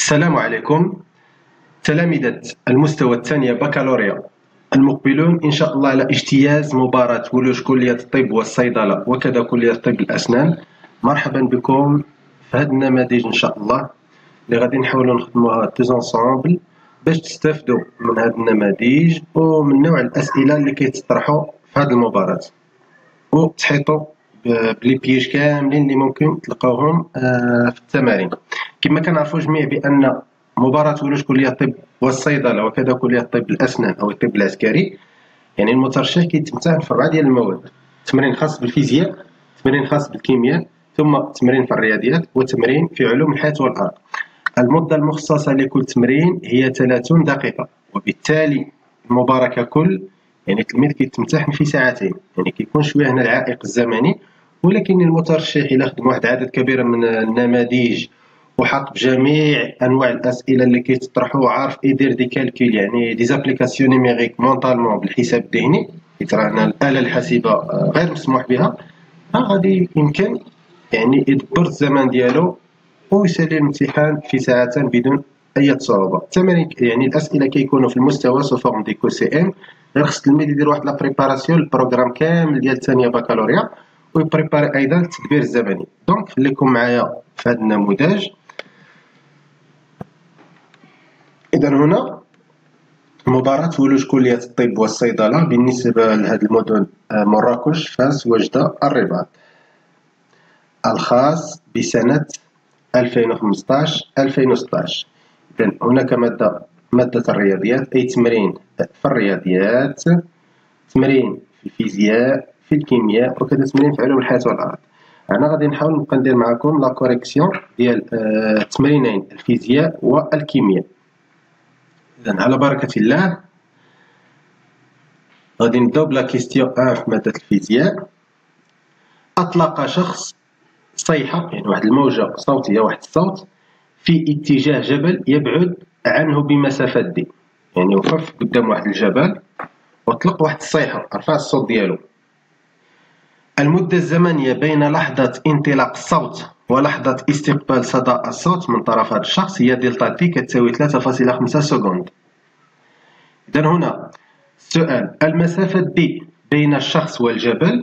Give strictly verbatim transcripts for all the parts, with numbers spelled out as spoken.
السلام عليكم تلامذة المستوى الثاني بكالوريا المقبلون إن شاء الله على اجتياز مباراة ولوج كلية الطب والصيدلة وكذا كلية طب الأسنان. مرحبا بكم في هذا النماذج إن شاء الله اللي غادي نحاولوا نخدموها توزونسامبل باش تستافدوا من هذه النماذج ومن نوع الأسئلة اللي كيتطرحوا في هذه المباراة وتحيطوا بلي بيج كاملين اللي ممكن تلقاوهم في التمارين. كما كنعرفوا جميع بأن مباراة ولوج كلية الطب والصيدلة وكذا كلية طب الأسنان أو الطب العسكري يعني المترشح كيتمتحن في أربعة ديال المواد: تمرين خاص بالفيزياء، تمرين خاص بالكيمياء، ثم تمرين في الرياضيات، وتمرين في علوم الحياة والأرض. المدة المخصصة لكل تمرين هي ثلاثين دقيقة، وبالتالي المباراة ككل يعني التلميذ كيتمتحن في ساعتين، يعني كيكون شوية هنا العائق الزمني. ولكن المترشح إلا خدم واحد عدد كبير من النماذج وحط بجميع انواع الاسئله اللي كيتطرحوا وعارف يدير دي كالكول يعني دي زابليكاسيون نيميريك مونطالمون بالحساب الذهني، حيت رانا الاله الحاسبه غير مسموح بها، غادي يمكن يعني يدبر الزمن ديالو ويسالي الامتحان في ساعتين بدون اي صعوبه. التمارين يعني الاسئله كيكونوا في المستوى سو فورم دي كو سي ام، غير خص التلميذ يدير واحد لا بريباراسيون للبروغرام كامل ديال الثانيه بكالوريا ويبريباري ايضا التدبير الزمني. دونك خليكم معايا في هذا النموذج. إذا هنا مباراة ولوج كلية الطب والصيدلة بالنسبة لهذه المدن: مراكش، فاس، وجدة، الرباط، الخاص بسنة ألفين وخمسطاش ألفين وستطاش. إذا هناك مادة مادة الرياضيات، أي تمرين في الرياضيات، تمرين في الفيزياء، في الكيمياء، وكذا تمرين في علوم الحياة والأرض. أنا غادي نحاول نبقى ندير معكم لا كوريكسيون ديال التمرينين الفيزياء والكيمياء. إذا على بركة الله غادي نبداو بلا كيستيون واحد في مادة الفيزياء. أطلق شخص صيحة يعني واحد الموجة صوتية، واحد الصوت في اتجاه جبل يبعد عنه بمسافة دي، يعني وقف قدام واحد الجبل وأطلق واحد الصيحة رفع الصوت ديالو. المدة الزمنية بين لحظة انطلاق الصوت ولحظة استقبال صدى الصوت من طرف هذا الشخص هي دلتا تي كتساوي ثلاثة فاصلة خمسة سكوند. إذا هنا السؤال: المسافة دي بين الشخص والجبل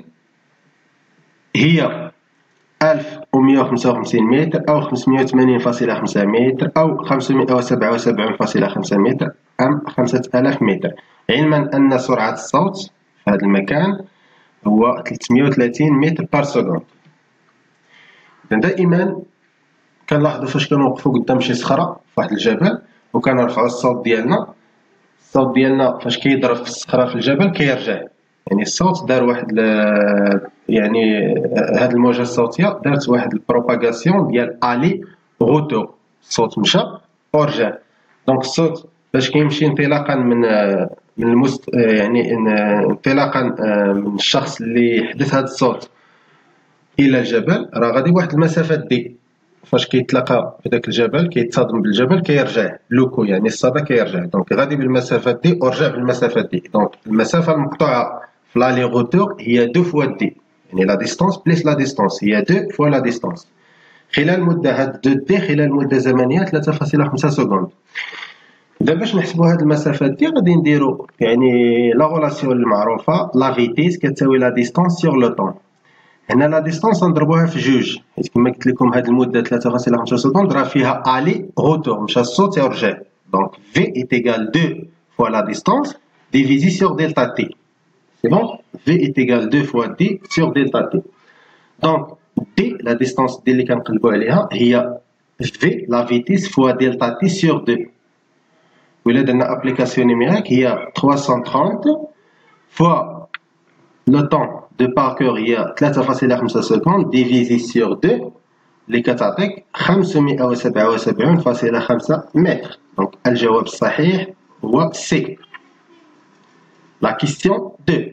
هي ألف ومئة وخمسة وخمسين متر أو خمسمئة وثمانين فاصلة خمسة متر أو خمسمئة وسبعة وسبعين فاصلة خمسة متر أم خمسة آلاف متر، علما أن سرعة الصوت في هذا المكان هو ثلاثمئة وثلاثين متر بار سكوند. إذا دائما كنلاحظوا فاش كنوقفوا قدام شي صخرة في واحد الجبل وكنرفعوا الصوت ديالنا، الصوت ديالنا فاش كيضرب في الصخرة في الجبل كيرجع، يعني الصوت دار واحد يعني هاد الموجة الصوتية دارت واحد البروباغاسيون ديال الي غوتو، الصوت مشى ورجع. دونك الصوت باش كيمشي انطلاقا من من المست يعني انطلاقا من الشخص اللي حدث هذا الصوت الى الجبل راه غادي بواحد المسافه دي، فاش كيتلاقى في داك الجبل كيتصادم بالجبل كيرجع لوكو يعني الصدى كيرجع، دونك غادي بالمسافه دي ورجع بالمسافه دي. دونك المسافه المقطوعه في لالي غوتور هي دو فوا دي، يعني لا ديستونس بليس لا ديستونس هي دو فوا لا ديستونس. خلال مده هاد دو دي خلال مده زمنيه ثلاثة فاصلة خمسة سكوند. دابا باش نحسبوا هاد المسافات دي غادي نديرو يعني لا غولاسيون المعروفه لا فيتيس كتساوي لا ديستونس سور لو طون. هنا لا ديستونس نضربوها في جوج، حيت كما قلت لكم هاد المده ثلاثة فاصلة خمسة سكوند راه فيها الي غوتور مشى الصوت يرجع. دونك في est égal deux fois la distance divisé sur delta t. C'est bon? V est égal deux fois d sur delta t. Donc d la distance d اللي كنقلبوا عليها هي v la vitesse fois delta t sur deux. وإلا درنا ابليكاسيون نيميريك هي trois cent trente fois le temps de parcours هي ثلاثة فاصلة خمسة سكوند ديفيزي سور دو اللي كتعطيك خمسمئة وسبعة وسبعين فاصلة خمسة متر. دونك الجواب الصحيح هو سي. لا كيستيون اثنين.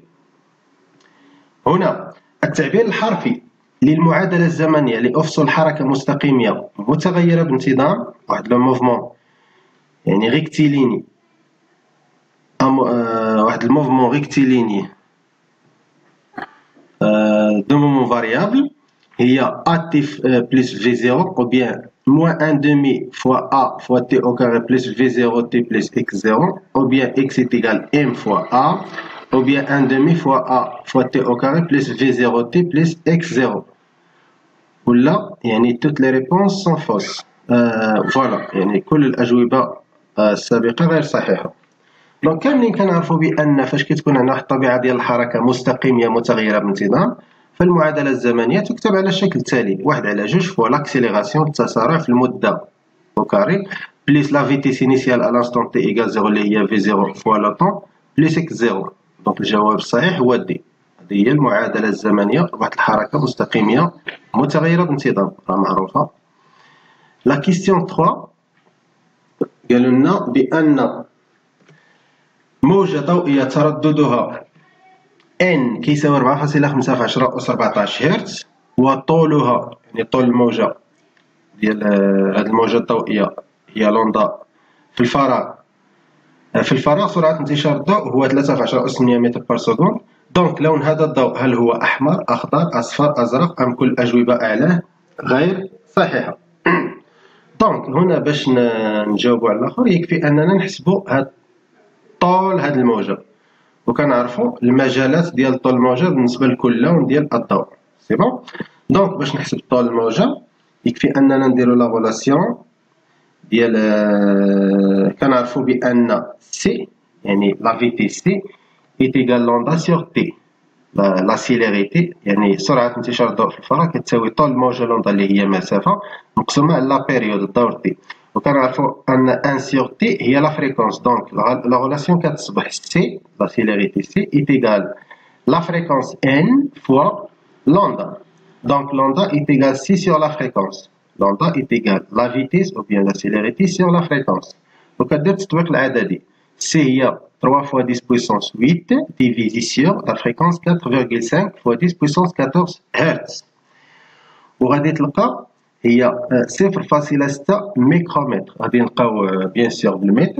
هنا التعبير الحرفي للمعادلة الزمنية لأفصل حركة مستقيمية متغيرة بانتظام، واحد لو موفمون يعني ريكتيليني، واحد الموفمون ريكتيليني دو مومون فاريابل هي A T plus V zéro ou bien moins un demi fois A fois T au carré plus V zéro T plus X zéro, ou bien X est égal M fois A, ou bien un demi fois A fois T au carré plus V zéro T plus X zéro. ولا يعني toutes les réponses sont fausses. آه فوالا يعني كل الأجوبة آه السابقة غير صحيحة. دونك كاملين كنعرفوا بأن فاش كتكون عندنا واحد الطبيعة ديال الحركة مستقيمة متغيرة بانتظام، فالمعادلة الزمنية تكتب على الشكل التالي: واحد على جوج فوا لاكسيليغاسيون التسارع في المدة au carré بليس لا فيتيس إنيسيال à l'instant t égale زيرو اللي هي في زيرو فوا لو طون بليس إكس زيرو. دونك الجواب الصحيح هو دي. هذه هي المعادلة الزمنية لواحد الحركة مستقيمة متغيرة بانتظام، راه معروفة. لا كيستيون ثلاثة قالوا لنا بأن موجة ضوئية ترددها n كيساوي أربعة فاصلة خمسة في عشرة أس أربعطاش هرتز، وطولها يعني طول الموجة ديال هاد الموجة الضوئية هي لوندا في الفراغ. في الفراغ سرعة انتشار الضوء هو ثلاثة في عشرة أس ثمانية متر بار سكوند. دونك لون هذا الضوء هل هو أحمر، أخضر، أصفر، أزرق، أم كل الأجوبة أعلاه غير صحيحة. دونك هنا باش نجاوبو على الآخر يكفي أننا نحسبو هاد طول هاد الموجة، وكنعرفو المجالات ديال طول الموجة بالنسبة لكل لون ديال الضوء. سي بون. دونك باش نحسب طول الموجة يكفي أننا نديرو لا غولاسيون ديال كنعرفو بأن سي يعني لا فيتيس سي est égal لوندا سور تي. لا سيليريتي يعني سرعة انتشار الضوء في الفراغ كتساوي طول الموجة لوندا اللي هي مسافة مقسومة على لا بيريود الدور تي، وكنعرفو أن ان سور تي هي لا فريكونس. دونك لا غولاسيون كتصبح سي لا سيليريتي سي est égal la fréquence n fois lambda. Donc lambda est égal c sur la fréquence. Lambda est égal la vitesse ou bien la célérité sur la fréquence. Donc كدير التطبيق العددي c هي trois fois dix puissance huit divisé sur la fréquence quatre virgule cinq fois dix puissance quatorze Hz. وغادي تلقى هي صفر فاصلة ستة ميكرومتر. غادي نلقاو بيان سور بالمتر،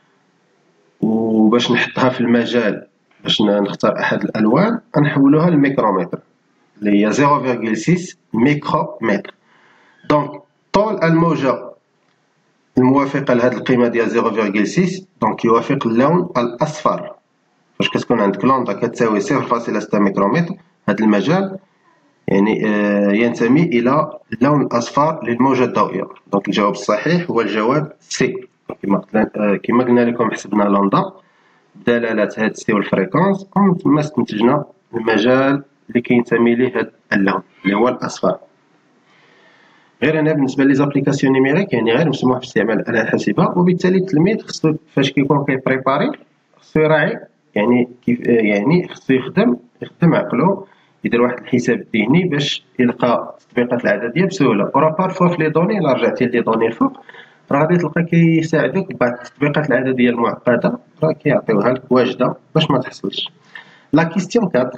وباش نحطها في المجال باش نختار احد الالوان نحولوها للميكرومتر اللي هي صفر فاصلة ستة ميكرومتر. دونك طول الموجة الموافقة لهاد القيمة ديال صفر فاصلة ستة دونك يوافق اللون الأصفر. فاش كتكون عندك لوندا كتساوي صفر فاصلة ستة ميكرومتر هاد المجال يعني آه ينتمي إلى اللون الأصفر للموجة الضوئية. دونك الجواب الصحيح هو الجواب سي. كما آه كما قلنا لكم حسبنا لوندا بدلالة هاد سي والفريكونس، ومن ثم استنتجنا المجال اللي كينتمي ليه هاد اللون اللي هو الأصفر. غير هنا بالنسبه لي زابليكاسيون نيميريك يعني غير مسموح باستعمال الآلة الحاسبة، وبالتالي التلميذ خصو فاش كيكون كيبريباري خصو يراعي يعني كيف يعني خصو يخدم يخدم عقلو، يدير واحد الحساب الذهني باش يلقى التطبيقات العددية بسهولة. وراه بارفوا في لي دوني إلا رجعتي لي دوني الفوق راه غادي تلقى كيساعدك بعض التطبيقات العددية المعقدة راه كيعطيوها لك واجدة باش ما تحصلش. لا كيستيون أربعة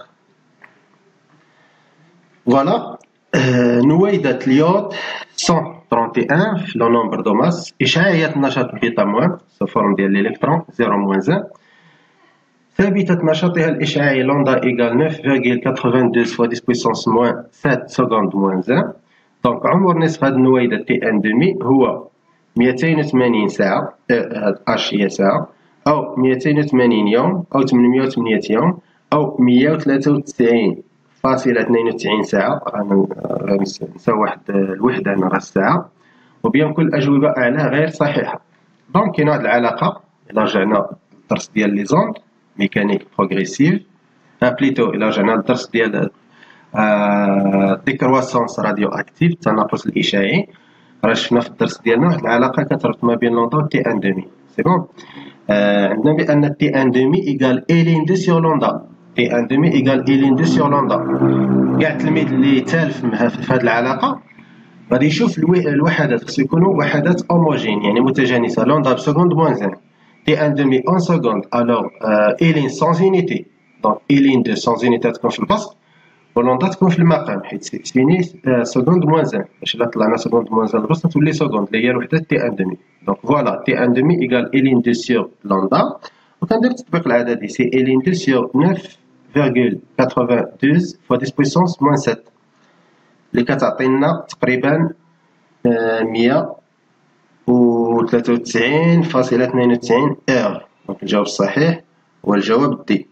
فوالا. نويدة اليود مية وواحد وثلاثين في لو نومبر دو ماس، إشعاعية النشاط بيتا موان سو فورم ديال الإلكترون صفر موان واحد، ثابتة نشاطها الإشعاعي لوندا إيكال تسعة فاصلة اثنين وثمانين فوا ديس بويسونس موان سبعة سكوند موان واحد. دونك عمر نصف هاد النويدة تي ان دومي هو ميتين وثمانين ساعة، هاد اش هي ساعة، أو ميتين وثمانين يوم، أو ثمنمية وثمانية يوم، أو مية وثلاثة وتسعين فاصلة اثنين وتسعين ساعة. رانا نساو واحد الوحدة هنا راه الساعة، وبيان كل الأجوبة أعلاه غير صحيحة. دونك كاين واحد العلاقة إلا رجعنا للدرس ديال لي زوند ميكانيك بروغريسيف، بليتو إلا رجعنا للدرس ديال ديكرواسونس راديو أكتيف التناقص الإشعاعي، راه شفنا في الدرس ديالنا واحد العلاقة كتربط ما بين لوندا و تي ان دومي. سي بون. عندنا بأن تي ان دومي إيكال إلين دو سيغ لوندا، تي ان دومي إيكال إلين دو سيغ لوندا. كاع التلميذ اللي تالف في هاد العلاقة غادي يشوف الوحدات خصو يكونوا وحدات هوموجين يعني متجانسة. لوندا بسكوند موان واحد، تي ان دومي اون سكوند، الوغ إلين سونز يونيتي، دونك إلين دو سونز يونيتي تكون في البسط ولوندا تكون في المقام حيت سيكسفيني سكوند موان واحد. باش إلا طلعنا سكوند موان واحد البسط تولي سكوند اللي هي الوحدة تي ان دومي. دونك فوالا تي ان دومي إيكال إلين دو سيغ لوندا، وكندير التطبيق العددي سي إلين دو سيغ تسعة فاصلة ثمانية وثمانين فوا ديس بويسونس موان سبعة اللي كتعطينا تقريبا مية وثلاثة وتسعين فاصلة اثنين وتسعين إير. دونك الجواب الصحيح هو الجواب دي.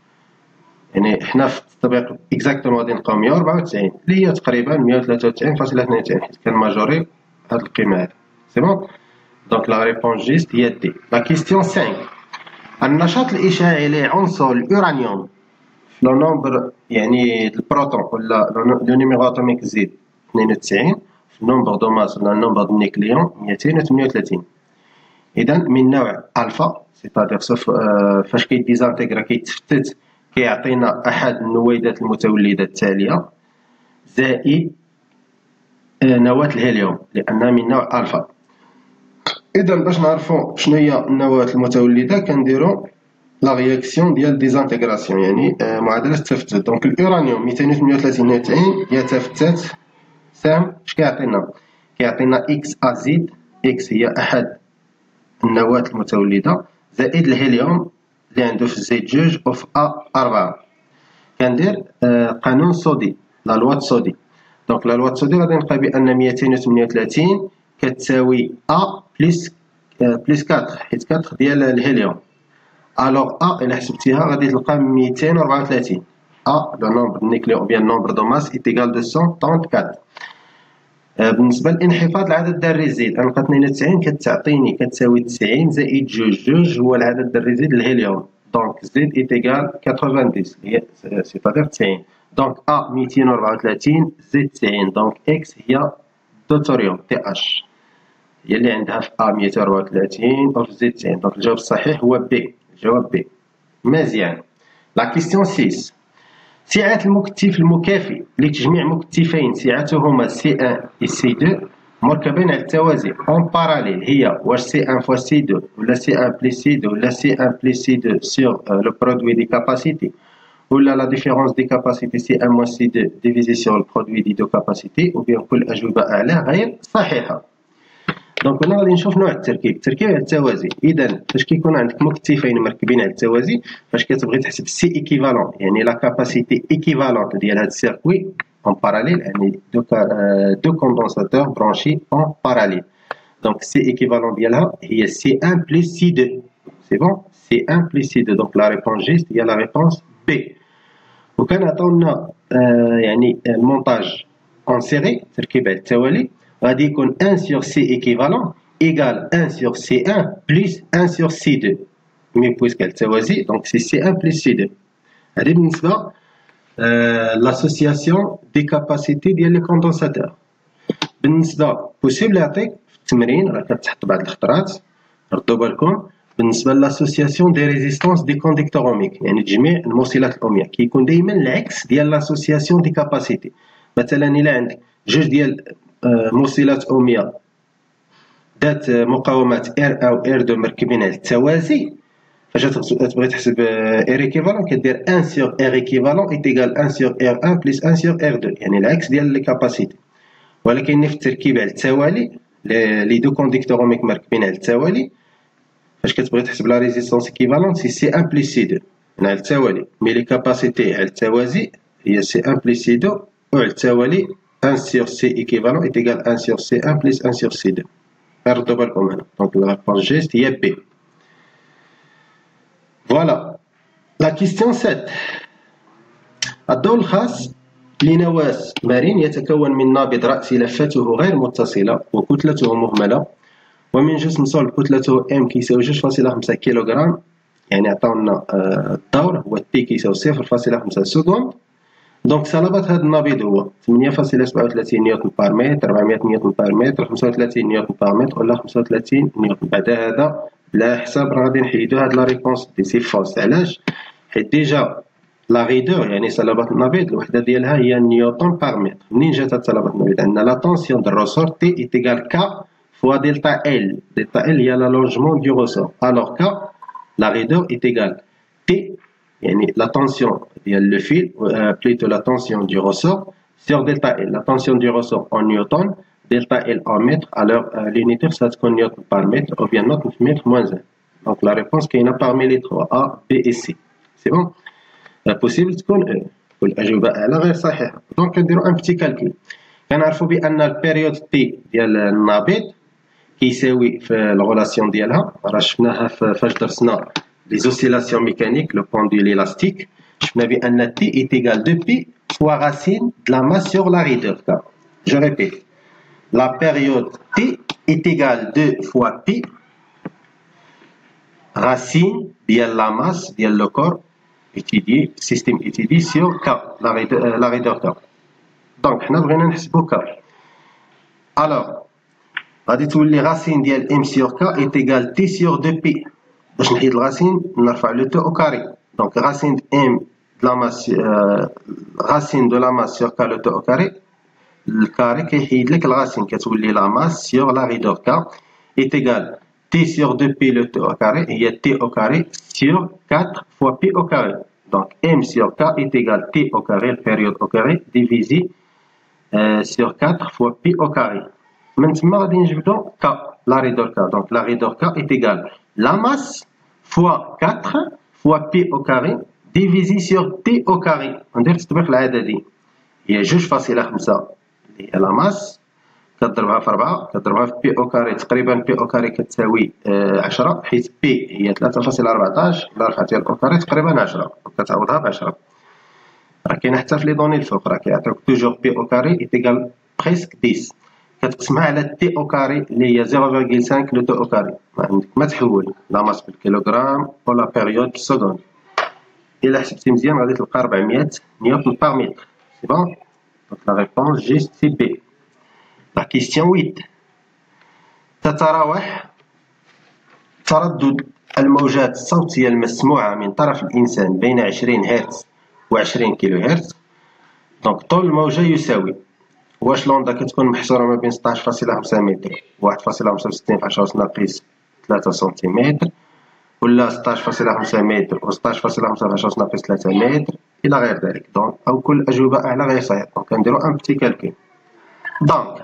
يعني حنا في التطبيق اكزاكتومون غادي نلقاو مية وربعة وتسعين اللي هي تقريبا مية وثلاثة وتسعين فاصلة اثنين وتسعين حيت كان ماجوري هاد القيمة هادي. سي بون. دونك لا ريبونس جيست هي دي. لا كيستيون خمسة، النشاط الإشعاعي لعنصر الأورانيوم في لو نومبر يعني البروتون ولا لو نيميرو اتوميك زيد اثنين وتسعين في النومبر دو ماس ولا النومبر دو نيكليون مئتين وثمانية وثلاثين. إذا من نوع ألفا سيتادير سوف فاش كيديزانتيغرا كيتفتت كيعطينا أحد النويدات المتولدة التالية زائد نواة الهيليوم لأنها من نوع ألفا. إذا باش نعرفو شنو هي النواة المتولدة كنديرو لا رياكسيون ديال ديزانتيغراسيون يعني معادلة التفتت. دونك الأورانيوم مئتين وثمانية وثلاثين يتفتت سام اش كيعطينا؟ كيعطينا إكس أ زد، إكس هي أحد النواة المتولدة زائد الهيليوم اللي عنده في زد جوج وفي أ أربعة. كندير قانون صودي لا لوا د صودي. دونك لا لوا د صودي غادي نلقى بأن مئتين وثمانية وثلاثين كتساوي أ بلس بلس أربعة حيت أربعة ديال الهيليوم. الوغ أ إلا حسبتيها غادي تلقى مئتين وربعة وثلاثين. أ لو نومبر نيكليون بيان نومبر دو ماس إيتيغال مئتين وأربعة وثلاثين. بالنسبة لانخفاض العدد الذري الزيد غنلقى اثنين وتسعين كتعطيني كتساوي تسعين زائد جوج، جوج هو العدد الذري الزيد للهيليوم. دونك زد إيتيغال ثمانين هي سيتادير تسعين. دونك أ مئتين وربعة وثلاثين زد تسعين. دونك إكس هي دوتوريوم تي أش هي اللي عندها في أ مئتين وربعة وثلاثين وفي زد تسعين. دونك الجواب الصحيح هو بي. الجواب بي. مزيان. لا كيستيون ستة، سعة المكتف المكافئ لتجميع مكتفين سعتهما سي واحد و سي اثنين مركبين على التوازي اون باراليل هي واش سي واحد فوا سي اثنين ولا سي واحد بلس سي اثنين ولا سي واحد بلس سي اثنين سور لو برودوي دي كاباسيتي ولا لا ديفيرونس دي كاباسيتي سي واحد موان سي اثنين ديفيزي سور البرودوي دي دو كاباسيتي وبين كل الأجوبة أعلى غير صحيحة. دونك هنا غادي نشوف نوع التركيب، التركيب على التوازي. اذا فاش كيكون عندك مكتفين مركبين على التوازي فاش كتبغي تحسب سي ايكيفالون يعني لا كاباسيتي ايكيفالونت ديال هاد السيركوي اون باراليل يعني دو دو كوندونساتور برانشي اون باراليل. دونك سي ايكيفالون ديالها هي سي واحد بلس سي اثنين. سي بون سي واحد بلس سي اثنين. دونك لا ريبونس جيست هي لا ريبونس بي. وكان عطاونا آه يعني المونتاج اون سيري تركيب على التوالي غادي يكون واحد sur C équivalent égale واحد sur سي واحد plus واحد sur سي اثنين. مي بويسك على التوازي دونك سي سي واحد plus سي اثنين. هذه بالنسبة لاسوسياسيون دي كاباسيتي ديال لي كوندونساتور. بالنسبة بوسيبل يعطيك في التمرين راه كتحط بعض الخطرات ردوا بالكم بالنسبة لاسوسياسيون دي ريزيستونس دي كونديكتور اوميك يعني تجميع الموصلات الأومية كيكون دايما العكس ديال لاسوسياسيون دي كاباسيتي. مثلا إلا عندك جوج ديال موصلات أومية ذات مقاومات ار أو ار اثنين مركبين على التوازي فاش تبغي تحسب ار ايكيفالون كدير واحد sur ار ايكيفالون ايتيغال واحد sur ار واحد بلس واحد sur ار اثنين يعني العكس ديال لي كاباسيتي. ولكن في التركيب على التوالي لي دو كونديكتور اوميك مركبين على التوالي فاش كتبغي تحسب لا ريزيستونس ايكيفالون سي سي واحد بلس سي اثنين على التوالي. مي لي كاباسيتي على التوازي هي سي واحد بلس سي اثنين وعلى التوالي واحد sur C équivalent est égal à واحد sur سي واحد plus واحد sur سي اثنين. ردوا بالكم هنا. دونك لا ريبونس جيست هي بي. فوالا. لا كيستيون سبعة، الضوء الخاص لنواة مارين يتكون من نابض رأسي لفته غير متصلة وكتلته مهملة ومن جسم صلب كتلته ام كيساوي جوج فاصلة خمسة كيلوغرام يعني عطاونا الدور هو تي كيساوي صفر فاصلة خمسة سكوند. دونك صلابة هذا النابض هو ثمانية فاصلة سبعة وثلاثين نيوتن بار متر، أربعمائة نيوتن بار متر، خمسة وثلاثين نيوتن بار متر ولا خمسة وثلاثين نيوتن. بعد هذا بلا حساب راه غادي نحيدو هاد لا ريبونس دي سي فوس. علاش؟ حيت ديجا لا غيدور يعني صلابة النابض الوحدة ديالها هي نيوتن بار متر. منين جات هاد صلابة النابض؟ عندنا لا طونسيون دو روسور تي ايتيغال كا فوا دلتا ال. دلتا ال هي لالونجمون دو روسور الوغ كا لا غيدور ايتيغال تي يعني la tension ديال le fil euh, plutôt la tension du ressort sur delta L. La tension du ressort en newton, delta L en mètre, alors euh, l'unité ça تكون newton par mètre ou bien newton par mètre moins un. Donc la réponse كاينه parmi les trois A, B et C. C'est bon. euh, possible تكون E والأجوبة أعلى غير صحيحة. Donc نديرو un petit calcul. كنعرفو بأن البيريود تي ديال النابض كيساوي في الغولاسيون ديالها، راه شفناها فاش درسنا لي زوسيلاسيون ميكانيك لو بوندول élastique، شفنا بأن تي est égal deux pi fois racine de la masse sur la raideur K. Je répète, la période T est égale deux fois pi racine ديال la masse ديال le corps étudié, système étudié sur K, la raideur, la raideur K. Donc حنا بغينا نحسبو K. Alors غادي تولي racine ديال m sur K est égale t sur deux pi. باش نحيد الرacine نرفع le t au carré. Donc racine de m de la masse euh, racine de la masse sur K le t au carré. Le carré كيحيد لك الرacine كتولي la masse sur la raideur K est égale t sur deux pi le t au carré هي t au carré sur quatre fois pi au carré. Donc m sur K est égal t au carré, la période au carré, divisé euh, sur quatre fois pi au carré. Maintenant, غادي نجبدو K, la raideur K. Donc la raideur K est égale la masse fois quatre fois pi au carré divisé sur t au carré. ندير التطبيق العددي، هي جوج فاصلة خمسة اللي هي la masse كتضربها في أربعة كتضربها في بي أو كاري، تقريبا بي أو كاري كتساوي عشرة، حيت بي هي ثلاثة فاصلة أربعطاش إلا رفعتيها الأو كاري تقريبا عشرة، كتعوضها بعشرة. راه كاينة حتى في لي دوني الفوق، راه كيعطيوك توجور بي أو كاري إيتيكال بريسك عشرة، كتقسمها على تي أو كاري اللي هي صفر فاصلة خمسة لو تي أو كاري، ما عندك ما تحول لا ماس بالكيلوغرام و لا بيريود بالسكوند. إلا حسبتي مزيان غادي تلقى أربعمية نيوتن باغ متر، سي بون. دونك لا ريبونس جيست سي بي. La question huit. تتراوح تردد الموجات الصوتية المسموعة من طرف الإنسان بين عشرين هرتز و عشرين كيلو هرتز. دونك طول الموجة يساوي، واش لوندا كتكون محصورة ما بين ستاش فاصلة خمسة متر و واحد فاصلة خمسة وستين في عشرة أس ناقص ثلاثة سنتيمتر، ولا ستاش فاصلة خمسة متر و ستاش فاصلة خمسة في عشرة أس ناقص ثلاثة متر إلى غير ذلك. دونك أو كل الأجوبة أعلى غير صحيح. دونك كنديرو أن بتي كالكول. دونك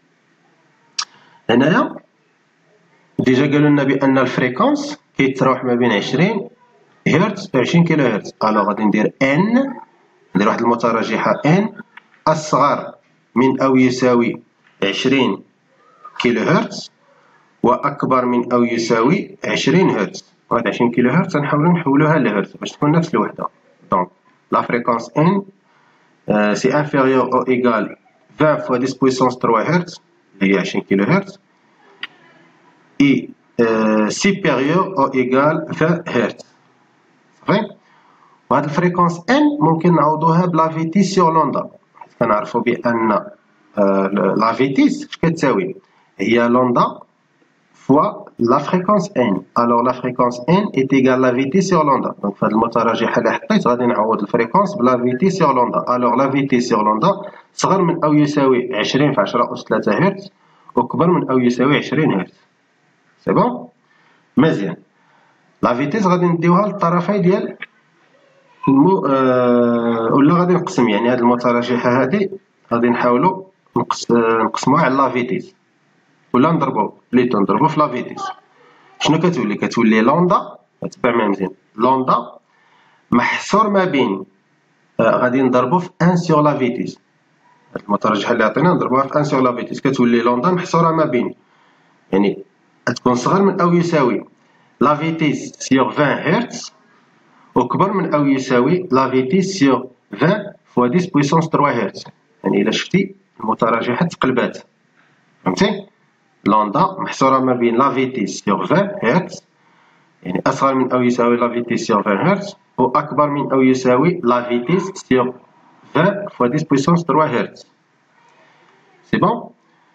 هنايا ديجا قالوا لنا بأن الفريكونس كيتراوح ما بين عشرين هرتز و عشرين كيلو هرتز. ألوغ غادي ندير ان، ندير واحد المتراجحة ان أصغر من أو يساوي عشرين كيلو هرتز وأكبر من أو يساوي عشرين هرتز. وهاد عشرين كيلو هرتز غنحاولو نحولوها لهرتز باش تكون نفس الوحدة. دونك لا فريكونس ان سي انفيريور أو إيكال عشرين فوا ديس بويسونس ثلاثة هرتز اللي هي عشرين كيلو هرتز et euh, supérieur ou égal vingt هرتز. صافي. وهاد الفريكونس ان ممكن نعوضوها بلا فيتيس سور لوندا، كنعرفو بأن لا فيتيس اش كتساوي، هي لوندا فوا لا فريكونس ان. الوغ لا فريكونس ان est égal la vitesse sur لوندا. دونك فهاد المتراجحة اللي حطيت غادي نعوض الفريكونس بلا فيتيس سور لوندا. الوغ لا فيتيس سور لوندا صغر من أو يساوي عشرين في عشرة أس ثلاثة هرتز وكبر من أو يساوي عشرين هرتز. سي بون. مزيان. لا فيتيس غادي نديوها للطرفي ديال المو آه ولا غادي نقسم، يعني هاد المتراجحة هادي غادي نحاولو نقس آه نقسموها على لا فيتيس ولا نضربو بليتو نضربو في لا فيتيس. شنو كتولي؟ كتولي لوندا، تبع معايا مزيان، لوندا محصور ما بين آه غادي نضربو في ان سور لا فيتيس. هاد المتراجحة اللي عطينا نضربوها في ان سور لا فيتيس، كتولي لوندا محصورة ما بين، يعني تكون صغر من أو يساوي لا فيتيس سور عشرين هرتز وكبر من أو يساوي لا فيتيس سور عشرين فوا ديس بويسونس ثلاثة هرتز. يعني إلا شفتي المتراجحة تقلبات، فهمتي؟ لوندا محصورة ما بين لا فيتيس سور عشرين هرتز، يعني أصغر من أو يساوي لا فيتيس سور عشرين هرتز وأكبر من أو يساوي لا فيتيس سور عشرين فوا ديس بويسونس ثلاثة هرتز. سي بون.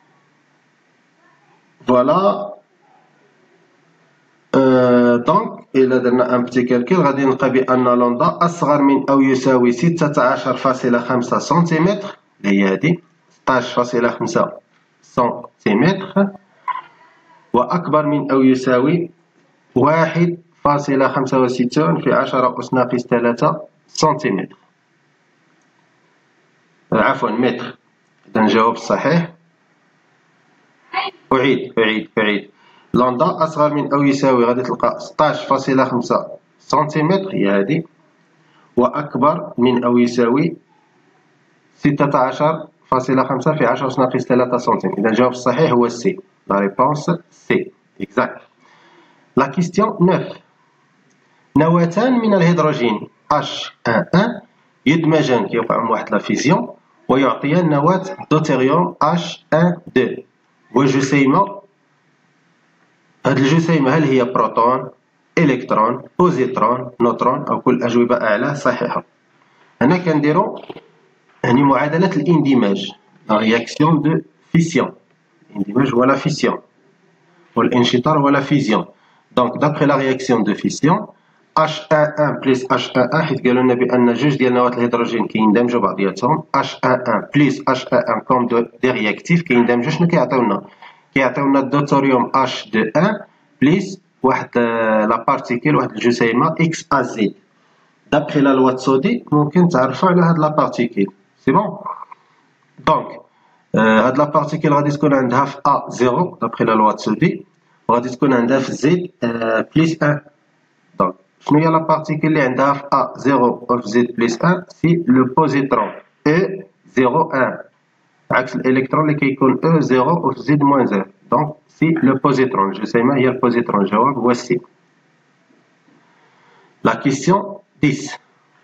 فوالا. دونك إلا درنا ان بتي كالكول غادي نلقى بأن لوندا أصغر من أو يساوي ستة عشر فاصلة خمسة سنتيمتر اللي هي هادي ستاش فاصلة خمسة سنتيمتر وأكبر من أو يساوي واحد فاصلة خمسة وستين في عشرة أس ناقص ثلاثة سنتيمتر، عفوا متر. إذا نجاوب الصحيح. أعيد أعيد أعيد لوندا أصغر من أو يساوي غادي تلقى ستاش فاصلة خمسة سنتيمتر هي هادي، وأكبر من أو يساوي ستة عشر فاصلة خمسة في عشرة ناقص ثلاثة سنتيم. إذا الجواب الصحيح هو سي. لا ريبونس سي. إكزاكت. لا كيستيون نوف. نواتان من الهيدروجين H واحد واحد يدمجان كيوقع واحد لا فيزيون ويعطيان نواة دوتيريوم H واحد اثنين. والجسيمة، هاد الجسيمة هل هي بروتون، إلكترون، بوزيترون، نوترون، أو كل الأجوبة أعلى صحيحة. هنا كنديرو يعني معادلة الاندماج، لا رياكسيون دو فيسيون. الاندماج هو لا فيسيون والانشطار هو لا فيزيون. دونك دابخي لا رياكسيون دو فيسيون H واحد واحد بلس H واحد واحد، حيت قالوا لنا بأن جوج ديال نواة الهيدروجين كيندمجوا بعضياتهم، H واحد واحد بلس H واحد واحد كوم دي رياكتيف كيندمجوا. شنو كيعطيونا؟ كيعطيونا الدوتوريوم H اثنين واحد بلس واحد لا بارتيكل، واحد الجسيمة إكس أ زد. دابخي لا لوا تسودي ممكن تعرفوا على هاد لا بارتيكل، سي بون. دونك هاد لا بارتيكل غادي تكون عندها في أ صفر دابخي لا لوا تسودي، وغادي تكون عندها في زد بلس واحد. دونك شنو هي لا بارتيكل اللي عندها في أ صفر وفي زد بلس واحد؟ سي لو بوزيترون أو صفر واحد، عكس الإلكترون اللي كيكون أو صفر وفي زد موان صفر. دونك سي لو بوزيترون، الجسيمة هي البوزيترون. الجواب هو سي. لا كيستيون عشرة.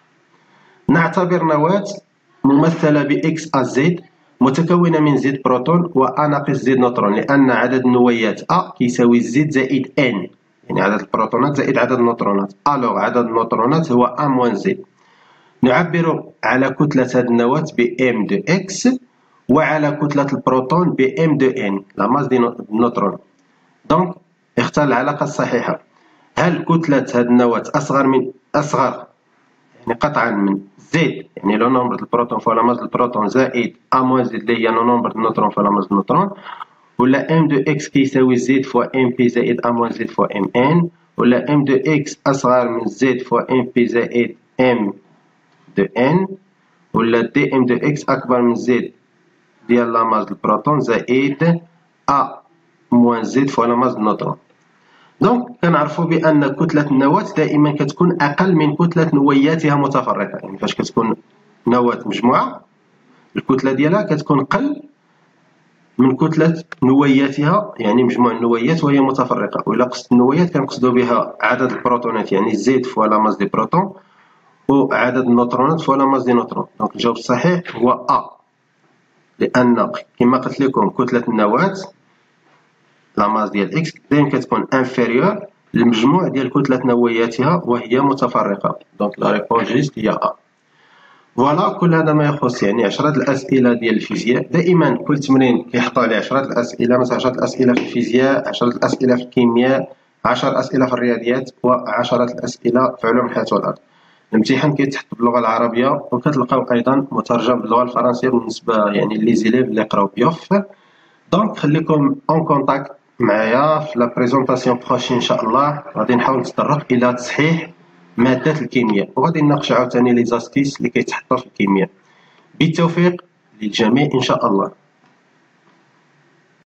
نعتبر نواة ممثلة ب إكس أ زد متكونة من زد بروتون و أ ناقص زد نوترون، لأن عدد النويات أ كيساوي زد زائد إن، يعني عدد البروتونات زائد عدد النوترونات. ألوغ عدد النوترونات هو أ موان زد. نعبر على كتلة هذه النواة ب إم دو إكس وعلى كتلة البروتون ب إم دو إن، لا ماس دي النوترون. دونك اختار العلاقة الصحيحة. هل كتلة هذه النواة أصغر من أصغر يعني قطعا من زد، يعني لو نومبر دو البروتون فوا لا ماس دو البروتون زائد أ موان زد اللي هي لو نومبر دو النوترون فوا لا ماس دو النوترون، ولا ام دو اكس كيساوي زد فوا ام بي زائد ا موان زد فوا ام ان، ولا ام دو اكس اصغر من زد فوا ام بي زائد ام دو ان، ولا دي ام دو اكس اكبر من زد ديال لا ماس دو البروتون زائد ا موان زد فوا لا ماس دو النوترون. دونك كنعرفوا بان كتله النواه دائما كتكون اقل من كتله نوياتها متفرقه، يعني فاش كتكون نواه مجموعه الكتله ديالها كتكون قل من كتلة نوياتها، يعني مجموع النويات وهي متفرقة. وإلا قصد النويات كنقصدو بها عدد البروتونات، يعني زد فوا لا ماس دي بروتون، وعدد النوترونات فوا لا ماس دي نوترون. دونك الجواب الصحيح هو أ، لأن كما قلت لكم كتلة النواة لا ماس ديال إكس دايما كتكون انفيريور للمجموع ديال كتلة نوياتها وهي متفرقة. دونك لا ريبونس جيست هي أ. فوالا كل هذا ما يخص يعني عشرة الأسئلة ديال الفيزياء. دائما كل تمرين كيحطوا عليه عشرة الأسئلة، مثلا عشرة الأسئلة في الفيزياء، عشرة الأسئلة في الكيمياء، عشرة أسئلة في الرياضيات، وعشرة الأسئلة في علوم الحياة والأرض. الامتحان كيتحط باللغة العربية، وكتلقاو أيضا مترجم باللغة الفرنسية بالنسبة يعني لي زيليف اللي يقراو بيوف. دونك خليكم اون كونتاكت معايا في لا بريزونطاسيون بروشين ان شاء الله. غادي نحاول نتطرق إلى تصحيح مادة الكيمياء، وغادي نناقش عاوتاني لي زاستيس اللي كيتحطوا في الكيمياء. بالتوفيق للجميع إن شاء الله.